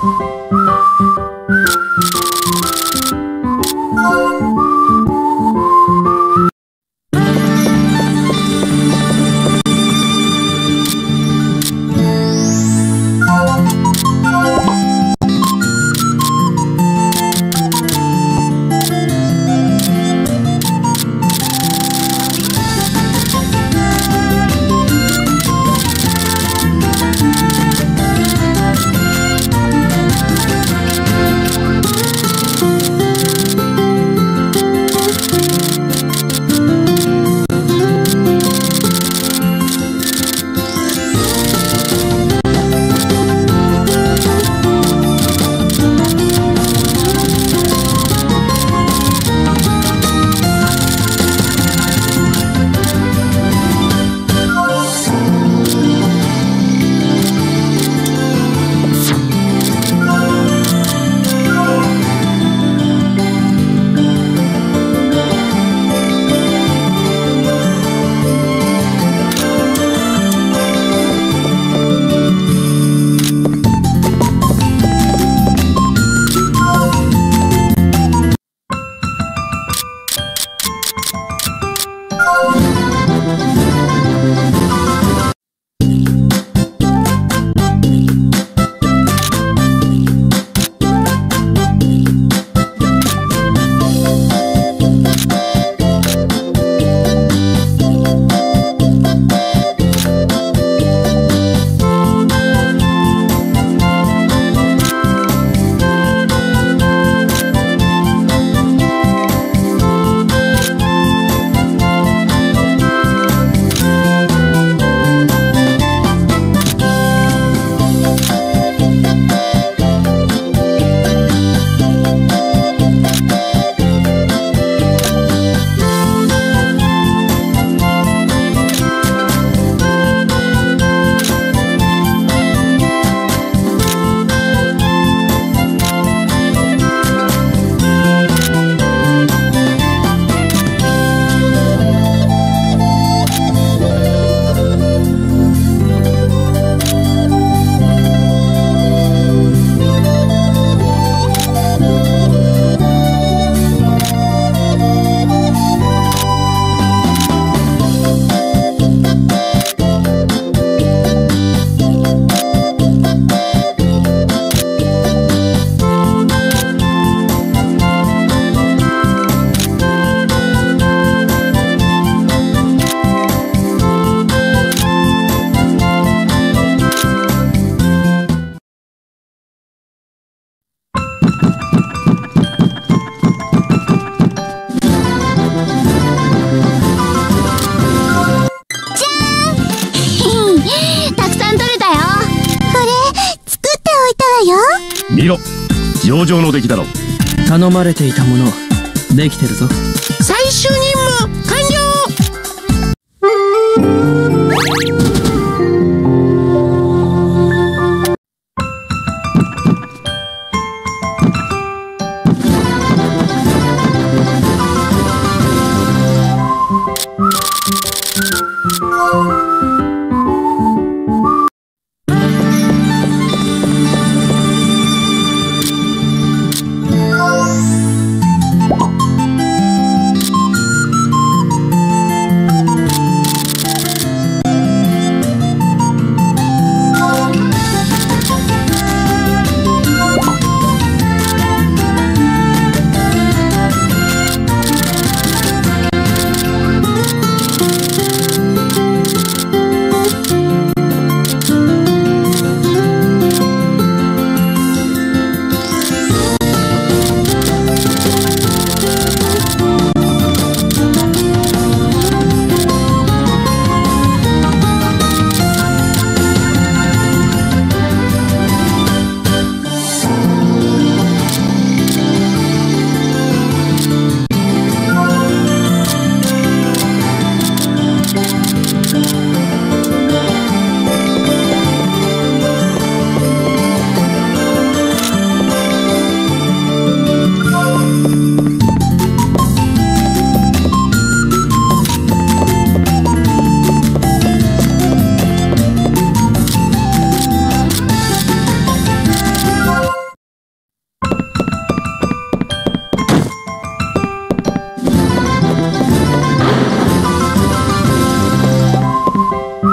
見ろ、上々の出来だろ。 頼まれていたものできてるぞ。 最終任務完了。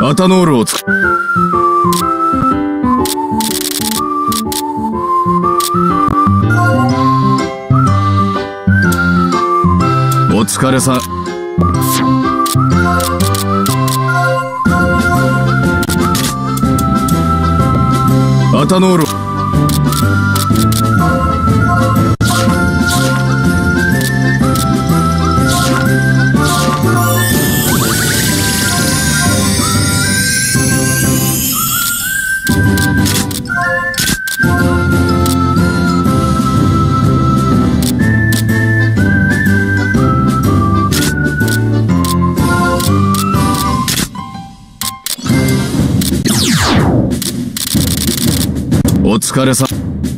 アタノールをお疲れさん。アタノール。お疲れさん。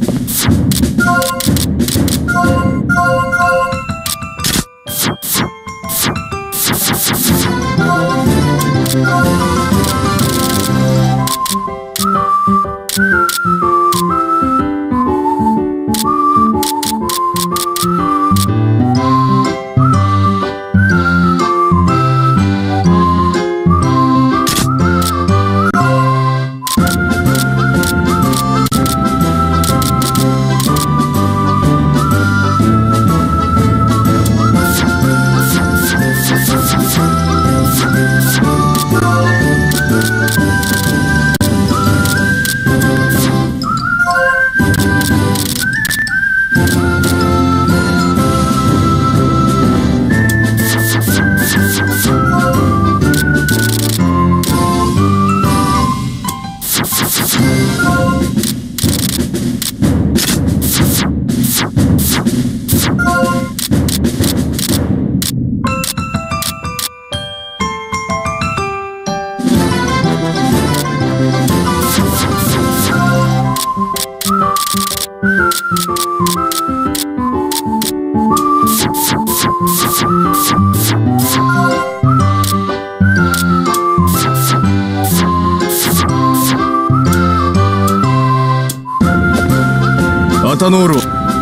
アタノールを。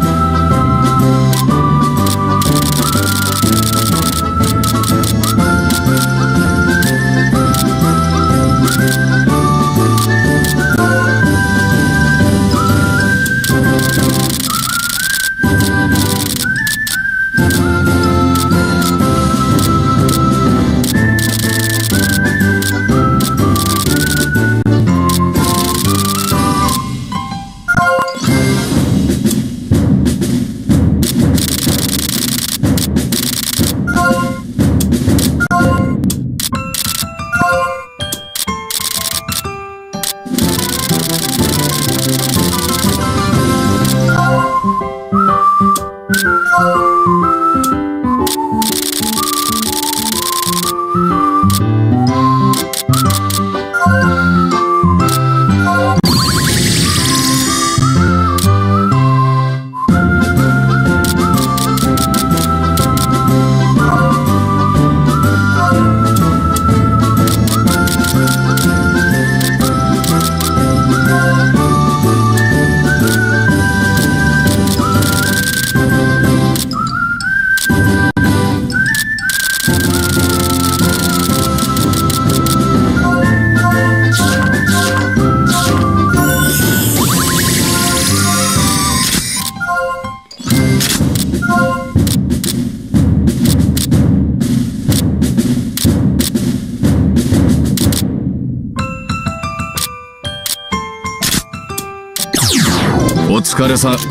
お疲れさん。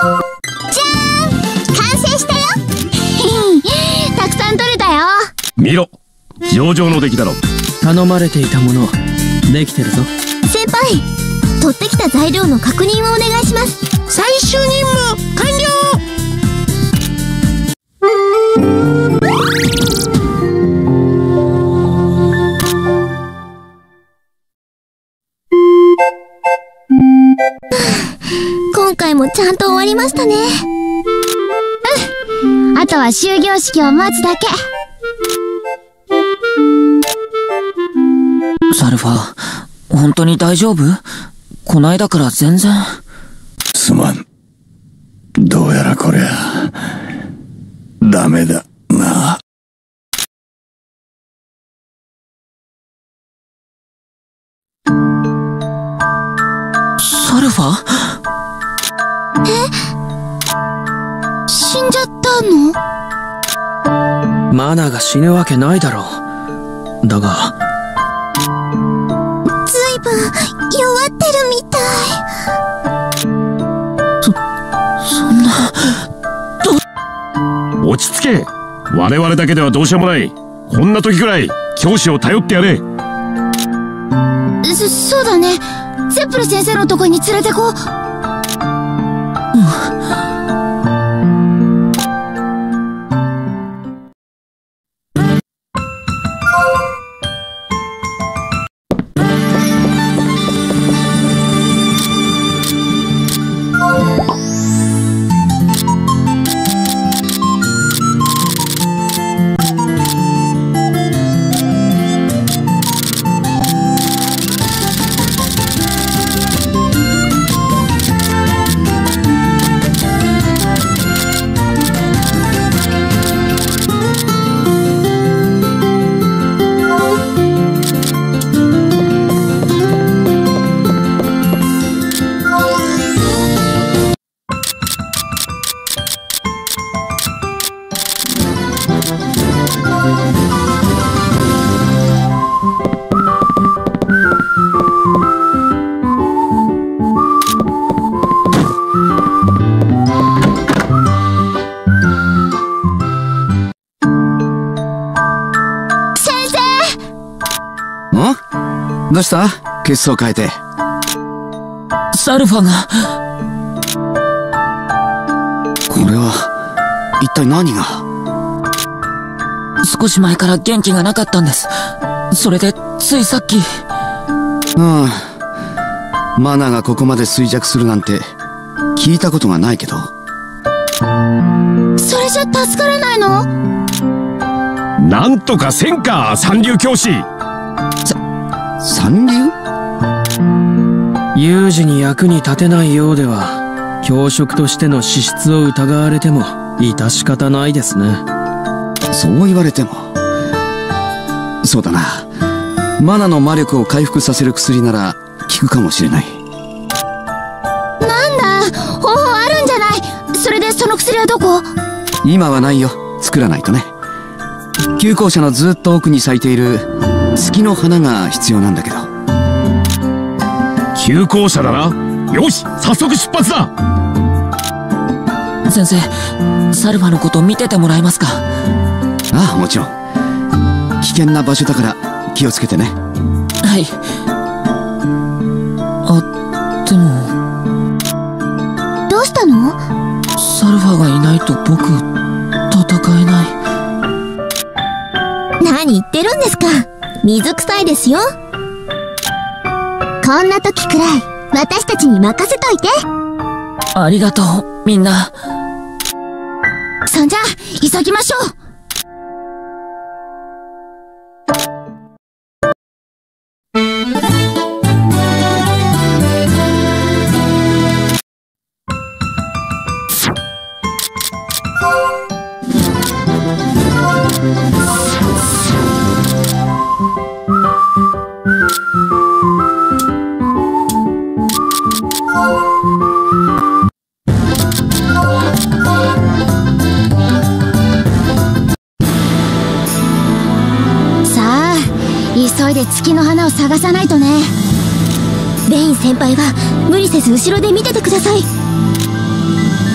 完成したよたくさん取れたよ。 見ろ、上々の出来だろ。 頼まれていたものできてるぞ。 先輩、取ってきた材料の確認をお願いします。 最終任務完了。 今回もちゃんと終わりましたね。あとは終業式を待つだけ。 サルファ、本当に大丈夫？こないだから全然。 すまん。どうやらこりゃダメだな。 サルファ？ 死んじゃったの？ マナが死ぬわけないだろう。だがずいぶん弱ってるみたい。 そんな。 落ち着け。我々だけではどうしようもない。こんな時くらい教師を頼ってやれ。 そうだね。ゼップル先生のとこに連れてこう。 どうした？血相変えて。 サルファが。 これは一体何が？ 少し前から元気がなかったんです。それでついさっき。 マナがここまで衰弱するなんて聞いたことがないけど。 それじゃ助からないの？ なんとかせんか、三流教師。 三流？ 有事に役に立てないようでは教職としての資質を疑われても致し方ないですね。 そう言われても。そうだな、マナの魔力を回復させる薬なら効くかもしれない。 なんだ、方法あるんじゃない？それでその薬はどこ？ 今はないよ。作らないとね。旧校舎のずっと奥に咲いている月の花が必要なんだけど。 旧校舎だな。よし、早速出発だ。 先生、サルファのこと見ててもらえますか？ ああ、もちろん。危険な場所だから気をつけてね。 はい。あ、でも。 どうしたの？ サルファがいないと僕、戦えない。 何言ってるんですか？水臭いですよ。こんな時くらい私たちに任せといて。 ありがとう、みんな。 そんじゃ急ぎましょう。急いで月の花を探さないとね。ベイン先輩は無理せず後ろで見ててください。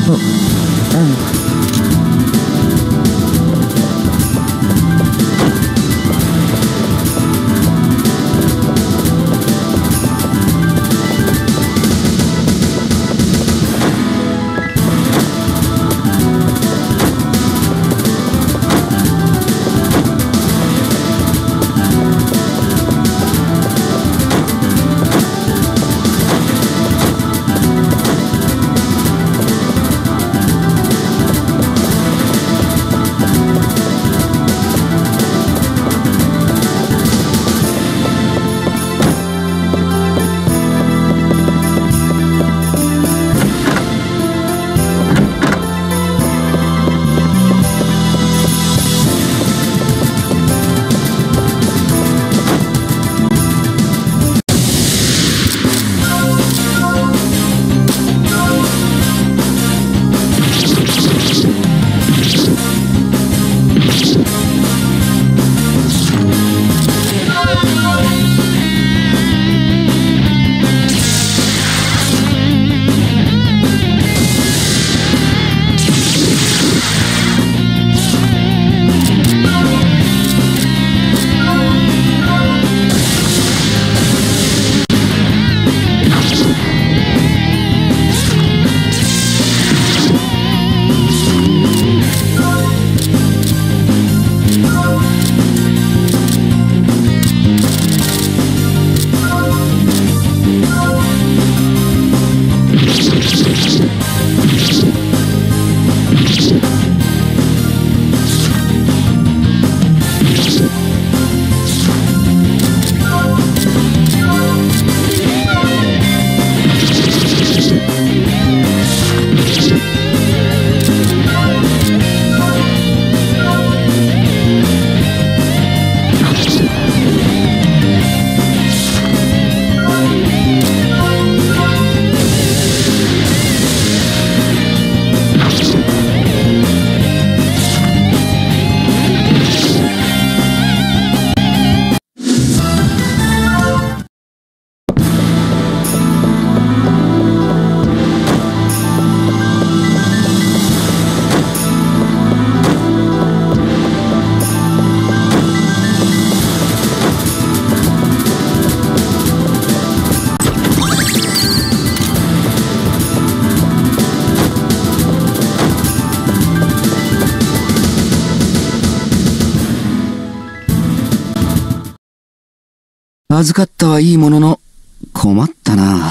預かったはいいものの、困ったな。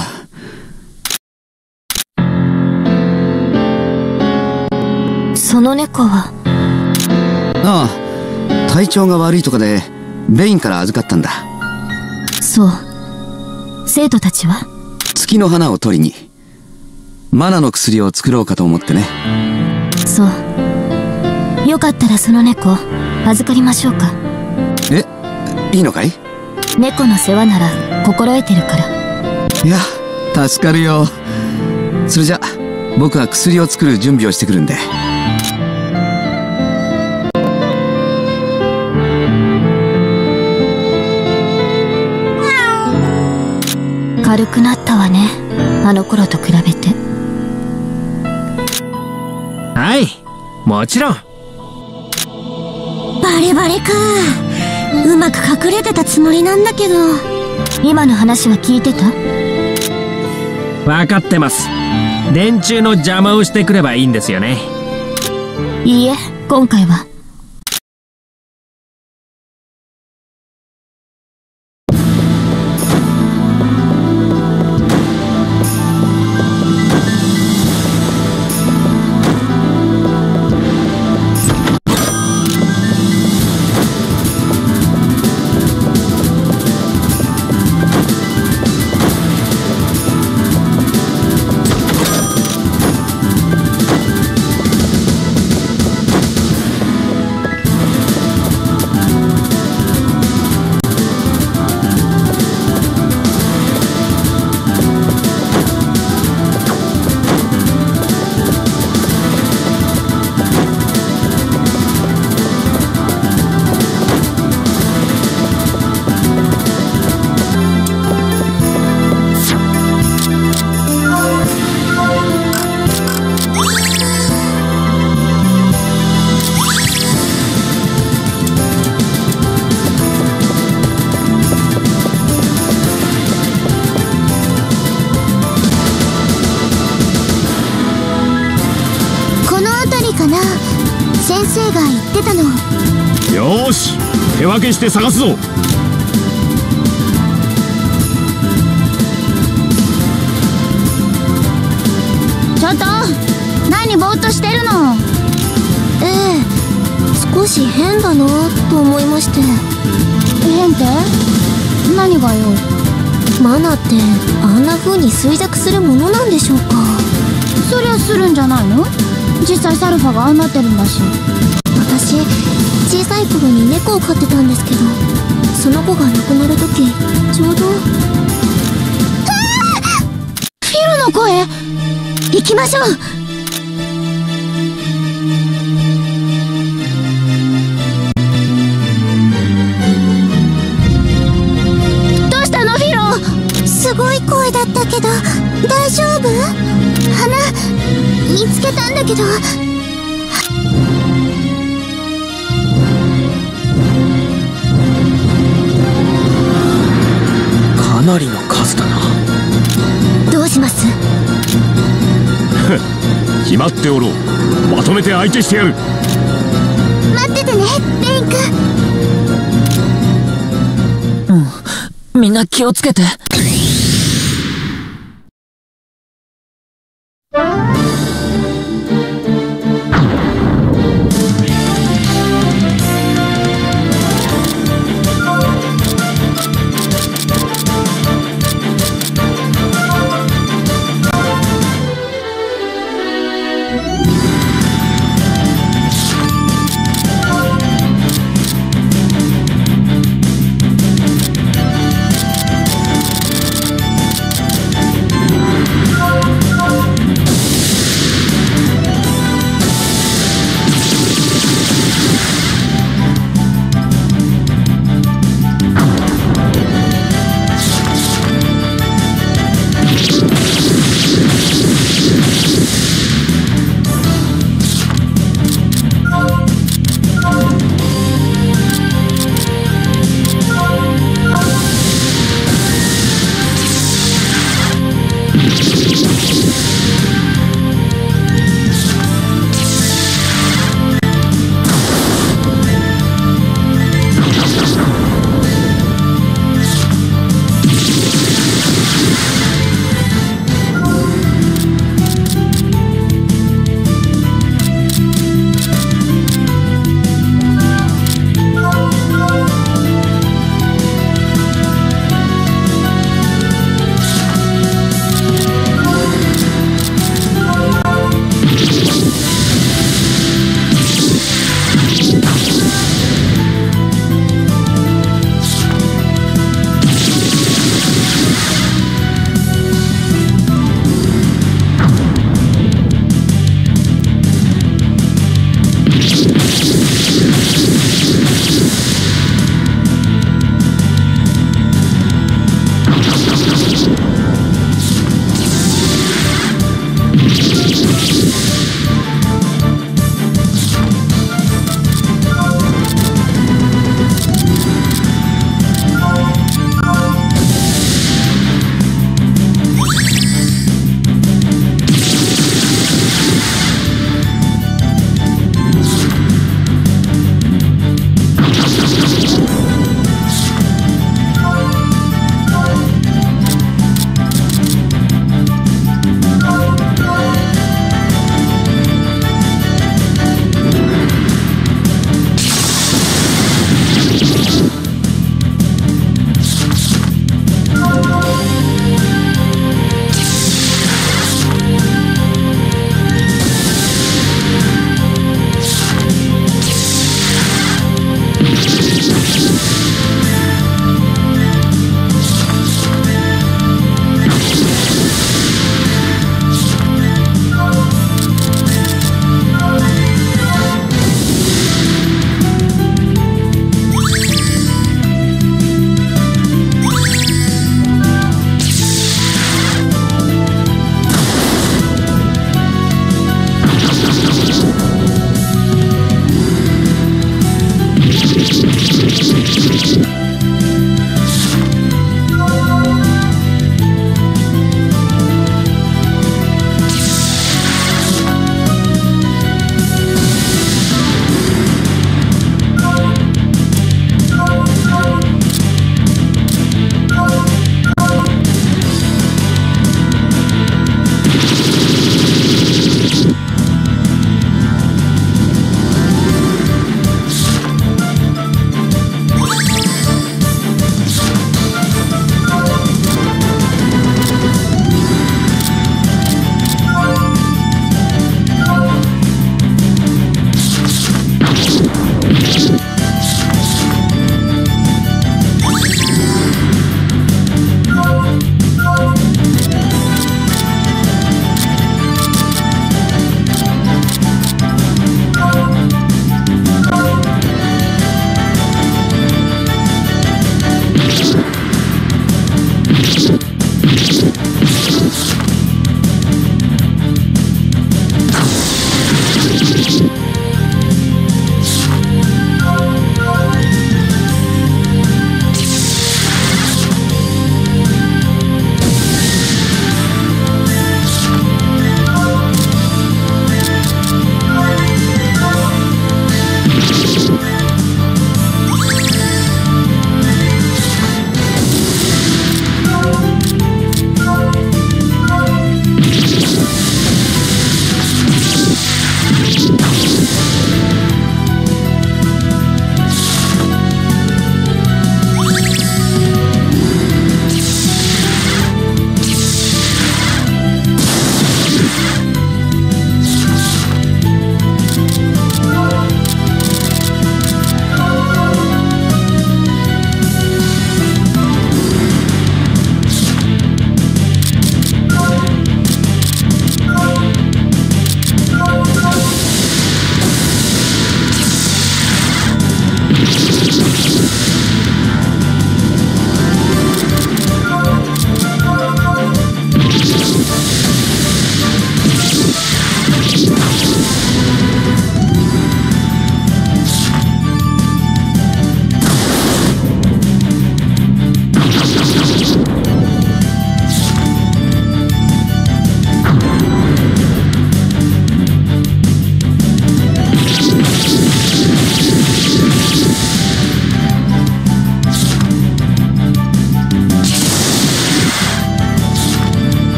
その猫は？ ああ、体調が悪いとかで、ベインから預かったんだ。 そう。生徒たちは？ 月の花を取りに、マナの薬を作ろうかと思ってね。 そう。よかったらその猫、預かりましょうか。 え、いいのかい？ 猫の世話なら心得てるから。 いや、助かるよ。それじゃ、僕は薬を作る準備をしてくるんで。 軽くなったわね、あの頃と比べて。 はい、もちろん。 バレバレか。うまく隠れてたつもりなんだけど。 今の話は聞いてた？ 分かってます。電柱の邪魔をしてくればいいんですよね。 いいえ、今回は。 生が言ってたの。 よーし、手分けして探すぞ。 ちょっと何ぼーっとしてるの。少し変だなと思いまして。変って何がよ。マナってあんな風に衰弱するものなんでしょうか。そりゃするんじゃないの。実際サルファがああなってるんだし。私小さい頃に猫を飼ってたんですけど、その子が亡くなる時ちょうど。フィルの声。行きましょう。すごい声だったけど大丈夫？花見つけたんだけど。 かなりの数だな。 どうします？ 決まっておろう。まとめて相手してやる。 待っててね、レイン君。 みんな気をつけて。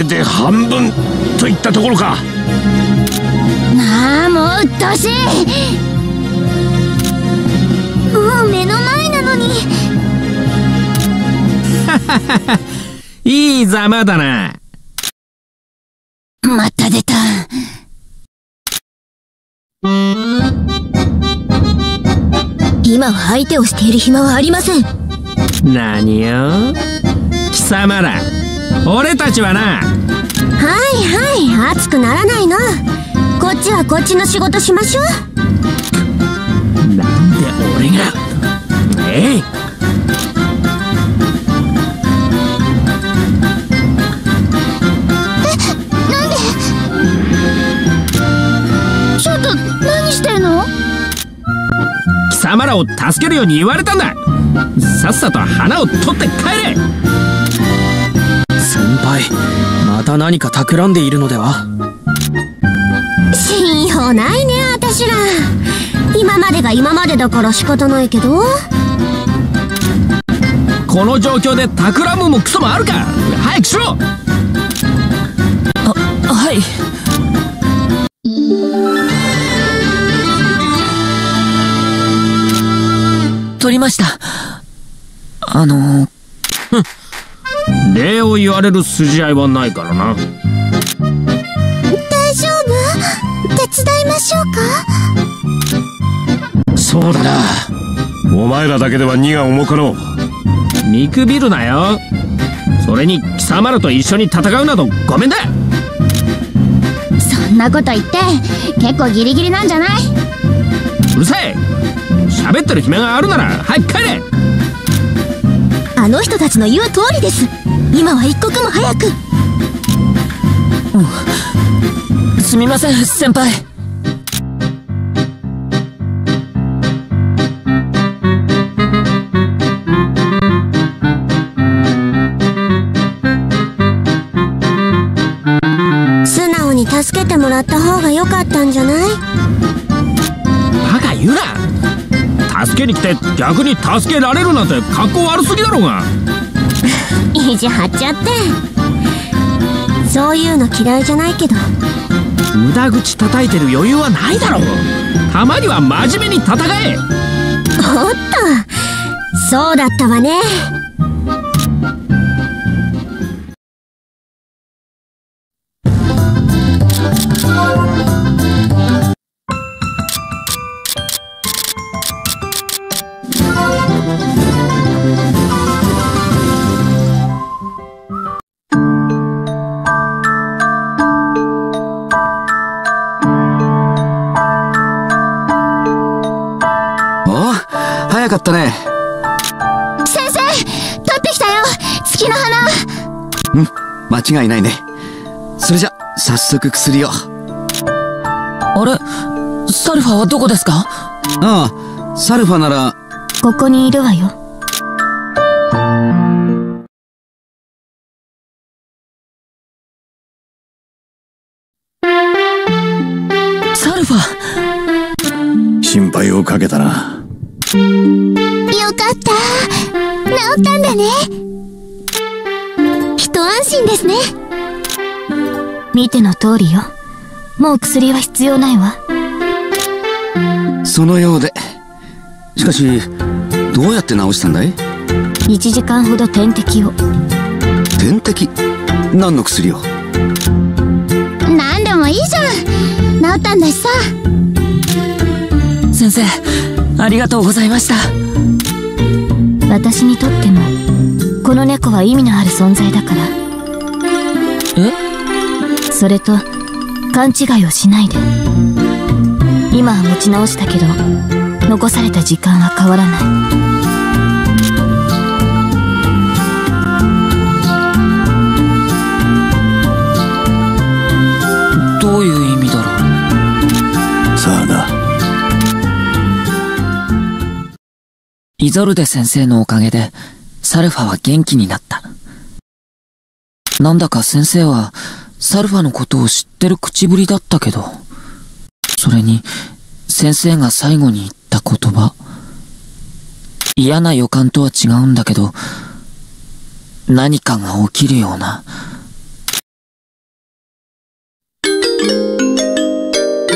で半分といったところか。 なあ、もう鬱陶しい。もう目の前なのに。 いいざまだな。 また出た。今は相手をしている暇はありません。 何よ、貴様ら。俺たちはな。 はいはい、熱くならないの。こっちはこっちの仕事しましょう。 なんで俺が。 なんで。ちょっと何してんの。 貴様らを助けるように言われたんだ。さっさと花を取って帰れ。先輩、また何か企んでいるのでは。 信用ないね、私ら。今までが今までだから仕方ないけど。 この状況で企むもクソもあるか。早くしろ。 はい。取りました。 礼を言われる筋合いはないからな。 大丈夫？手伝いましょうか？ そうだな。お前らだけでは荷が重かろう。 見くびるなよ。それに貴様らと一緒に戦うなどごめんだ。 そんなこと言って結構ギリギリなんじゃない？ うるさい。喋ってる暇があるなら早く帰れ。 あの人たちの言う通りです。今は一刻も早く。 すみません、先輩。 素直に助けてもらった方が良かったんじゃない？ バカ言うな。助けに来て逆に助けられるなんて格好悪すぎだろうが。 意地張っちゃって。そういうの嫌いじゃないけど。 無駄口叩いてる余裕はないだろう。たまには真面目に戦え。 おっと、そうだったわね。 早かったね。 先生、取ってきたよ、月の花。 間違いないね。それじゃ早速薬を。 あれ、サルファはどこですか？ ああ、サルファなら。 ここにいるわよ。 サルファ。 心配をかけたな。 よかった、治ったんだね。一安心ですね。 見ての通りよ。もう薬は必要ないわ。 そのようで。しかしどうやって治したんだい ？1時間ほど点滴を。 点滴？何の薬を？ 何でもいいじゃん、治ったんだしさ。 先生、ありがとうございました。 私にとってもこの猫は意味のある存在だから。 え？ それと勘違いをしないで。今は持ち直したけど残された時間は変わらない。 どういう意味だろう。 さあな。 イゾルデ先生のおかげでサルファは元気になった。なんだか先生はサルファのことを知ってる口ぶりだったけど、それに先生が最後に言った言葉、嫌な予感とは違うんだけど、何かが起きるような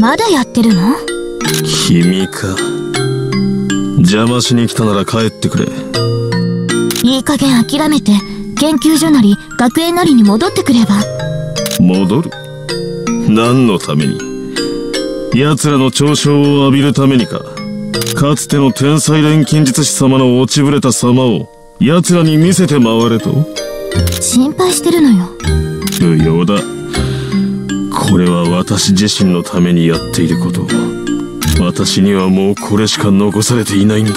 まだやってるの？ 君か。邪魔しに来たなら帰ってくれ。 いい加減諦めて研究所なり学園なりに戻ってくれば。 戻る？何のために？奴らの嘲笑を浴びるためにか。かつての天才錬金術師様の落ちぶれた様を奴らに見せて回れと？ 心配してるのよ。 無用だ。これは私自身のためにやっていること。私にはもうこれしか残されていないんだ。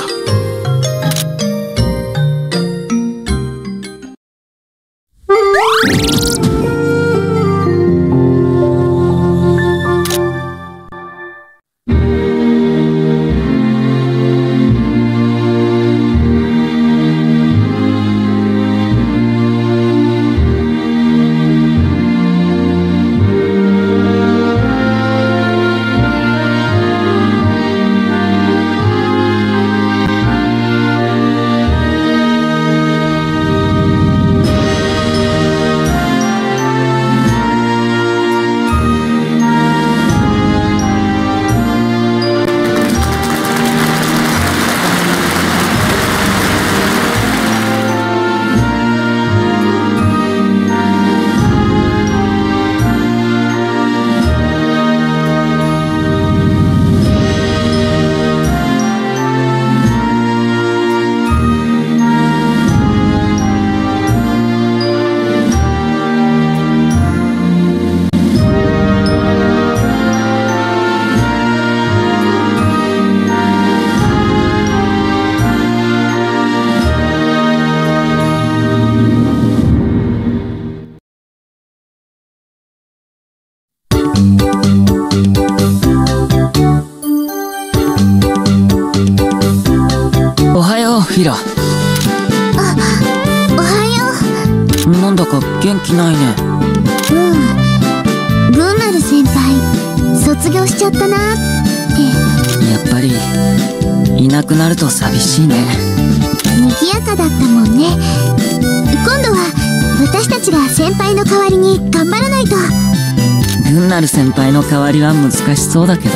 おはよう、フィラ。 おはよなんだか元気ないね。 う。ブンナル先輩卒業しちゃったなって。 やっぱりいなくなると寂しいね。 賑やかだったもんね。今度は私たちが先輩の代わりに頑張らないと。 グンナル先輩の代わりは難しそうだけど。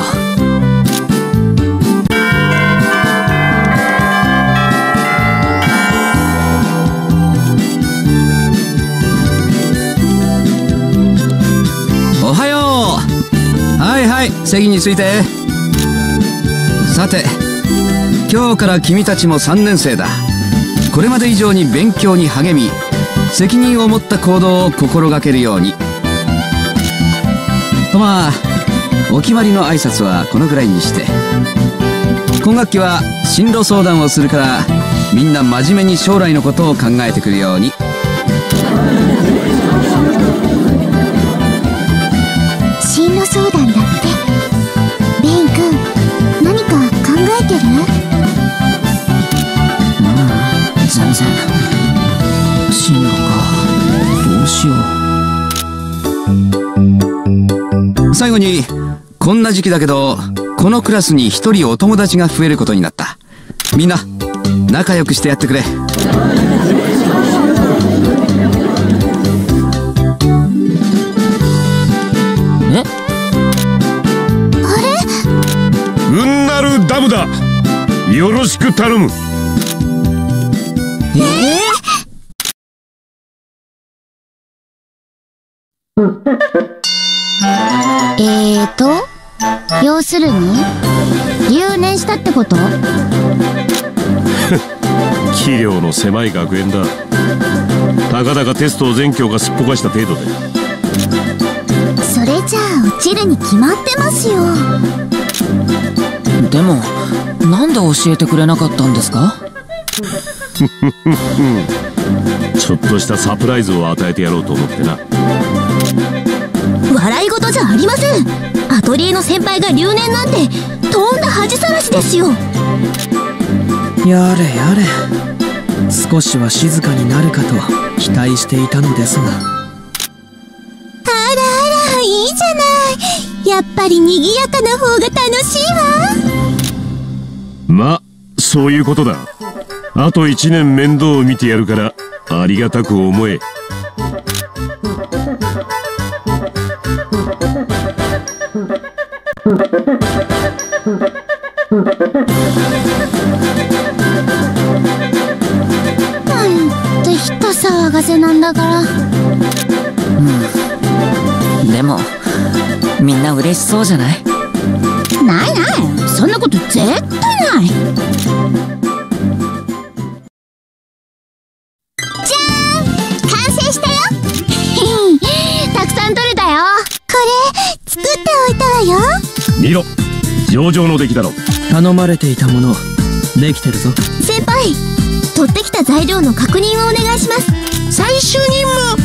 おはよう。はいはい、席について。さて、今日から君たちも3年生だ。これまで以上に勉強に励み、責任を持った行動を心がけるように。とまあ、お決まりの挨拶はこのぐらいにして。今学期は進路相談をするから、みんな真面目に将来のことを考えてくるように。 進路相談だって。ベイン君、何か考えてる？ 全然。進路か。どうしよう。最後に、こんな時期だけど、このクラスに一人お友達が増えることになった。みんな、仲良くしてやってくれ。 え？ ウンナルダムだ。よろしく頼む。 要するに留年したってこと？ 器量の狭い学園だ。たかだかテストを全教科すっぽかした程度で。 それじゃあ落ちるに決まってますよ。 でも、なんで教えてくれなかったんですか？ ちょっとしたサプライズを与えてやろうと思ってな。 笑い事じゃありません。アトリエの先輩が留年なんてとんだ恥さらしですよ。 やれやれ、少しは静かになるかと期待していたのですが。 あらあら、いいじゃない。やっぱり賑やかな方が楽しいわ。 ま、そういうことだ。あと1年面倒を見てやるからありがたく思え。 なんて人騒がせなんだから。 でもみんな嬉しそうじゃない？ ないない、そんなこと絶対ない。じゃーん、完成したよ。たくさん取れたよ。これ作っておいたわよ。 見ろ、上々の出来だろ。 頼まれていたものできてるぞ。 先輩、取ってきた材料の確認をお願いします。 最終任務